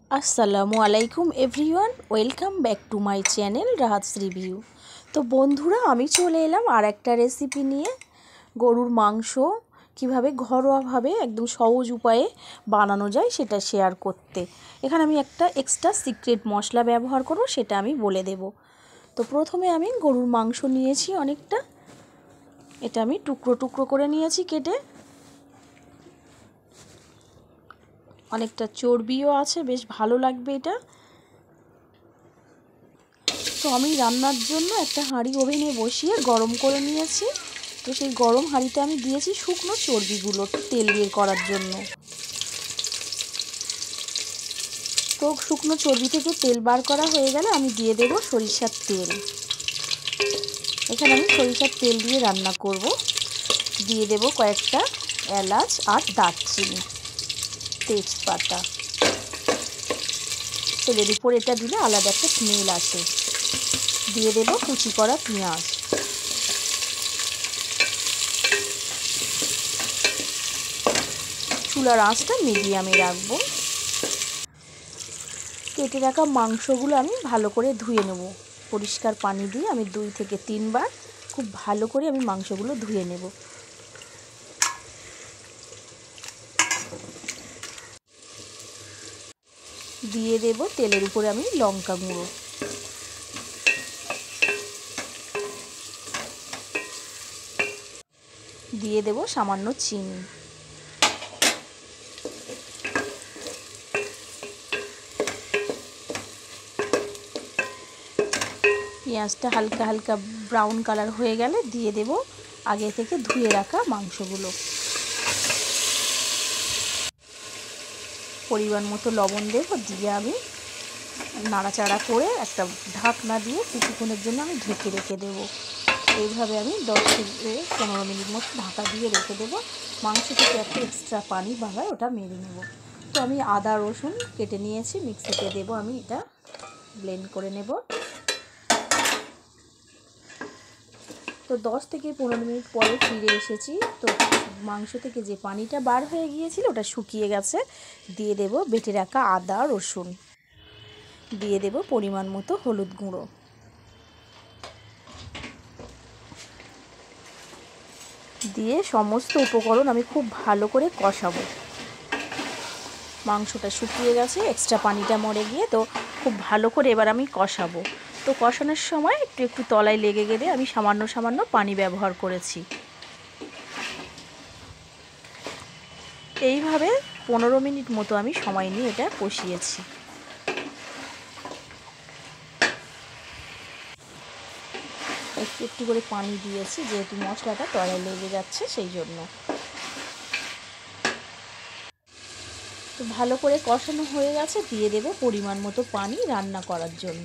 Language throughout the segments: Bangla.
আসসালামু আলাইকুম everyone, welcome back to my channel Rahat's review. তো বন্ধুরা, আমি চলে এলাম আর একটা রেসিপি নিয়ে। গরুর মাংস কিভাবে ঘরোয়াভাবে একদম সহজ উপায়ে বানানো যায় সেটা শেয়ার করতে। এখানে আমি একটা এক্সট্রা সিক্রেট মশলা ব্যবহার করব, সেটা আমি বলে দেব। তো প্রথমে আমি গরুর মাংস নিয়েছি অনেকটা, এটা আমি টুকরো টুকরো করে নিয়েছি কেটে। অনেকটা চর্বিও আছে, বেশ ভালো লাগবে এটা। তো আমি রান্নার জন্য একটা হাঁড়ি ওভেনে বসিয়ে গরম করে নিয়েছি। তো সেই গরম হাঁড়িতে আমি দিয়েছি শুকনো চর্বিগুলো তেল বের করার জন্য। তো শুকনো চর্বি থেকে তেল বার করা হয়ে গেলে আমি দিয়ে দেব সরিষার তেল। এখানে আমি সরিষার তেল দিয়ে রান্না করব। দিয়ে দেব কয়েকটা এলাচ আর দারচিনি, তেজপাতা। তেলের উপর এটা দিলে আলাদা একটা স্মেল আসে। দিয়ে দেব কুচি করা পেঁয়াজ। চুলার আঁচটা মিডিয়ামে রাখবো। কেটে রাখা মাংসগুলো আমি ভালো করে ধুয়ে নেব। পরিষ্কার পানি দিয়ে আমি 2 থেকে 3 বার খুব ভালো করে আমি মাংসগুলো ধুয়ে নেব। দিয়ে দেব তেলের উপরে আমি লঙ্কা গুঁড়ো। দিয়ে দেব সামান্য চিনি। পেঁয়াজটা হালকা হালকা ব্রাউন কালার হয়ে গেলে দিয়ে দেব আগে থেকে ধুয়ে রাখা মাংসগুলো। পরিমাণ মতো লবণ দেব, দিয়ে আমি নাড়াচাড়া করে একটা ঢাকনা দিয়ে কিছুক্ষণের জন্য আমি ঢেকে রেখে দেব। এইভাবে আমি 10 থেকে 15 মিনিট মতো ঢাকা দিয়ে রেখে দেব। মাংস থেকে একটা এক্সট্রা পানি বার হয়, ওটা মেরে নেব। তো আমি আদা রসুন কেটে নিয়েছি, মিক্সিতে দেব, আমি এটা ব্লেন্ড করে নেব। তো 10 থেকে 15 মিনিট পরে ফিরে এসেছি। তো মাংস থেকে যে পানিটা বার হয়ে গিয়েছিল ওটা শুকিয়ে গেছে। দিয়ে দেব বেটে রাখা আদা রসুন। দিয়ে দেব পরিমাণ মতো হলুদ গুঁড়ো। দিয়ে সমস্ত উপকরণ আমি খুব ভালো করে কষাবো। মাংসটা শুকিয়ে গেছে, এক্সট্রা পানিটা মরে গিয়ে, তো খুব ভালো করে এবার আমি কষাবো। তো কষানোর সময় একটু একটু তলায় লেগে গেলে আমি সামান্য সামান্য পানি ব্যবহার করেছি। এইভাবে 15 মিনিট মতো আমি সময় নিয়ে এটা কষিয়েছি। একটু একটু করে পানি দিয়েছি, যেহেতু মশলাটা তলায় লেগে যাচ্ছে সেই জন্য। তো ভালো করে কষানো হয়ে গেছে, দিয়ে দেব পরিমাণ মতো পানি রান্না করার জন্য।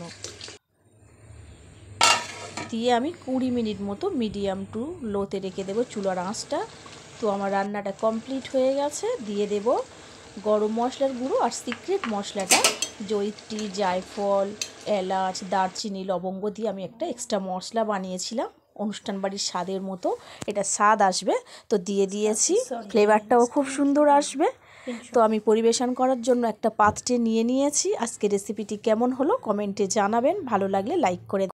দিয়ে আমি 20 মিনিট মতো মিডিয়াম টু লোতে রেখে দেবো চুলার আঁচটা। তো আমার রান্নাটা কমপ্লিট হয়ে গেছে। দিয়ে দেব গরম মশলার গুঁড়ো আর সিক্রেট মশলাটা, জয়িত্রী, জায়ফল, এলাচ, দারচিনি, লবঙ্গ দিয়ে আমি একটা এক্সট্রা মশলা বানিয়েছিলাম অনুষ্ঠান বাড়ির স্বাদের মতো। এটা স্বাদ আসবে, তো দিয়ে দিয়েছি, ফ্লেভারটাও খুব সুন্দর আসবে। তো আমি পরিবেশন করার জন্য একটা পাত্রে নিয়ে নিয়েছি। আজকে রেসিপিটি কেমন হলো কমেন্টে জানাবেন, ভালো লাগলে লাইক করে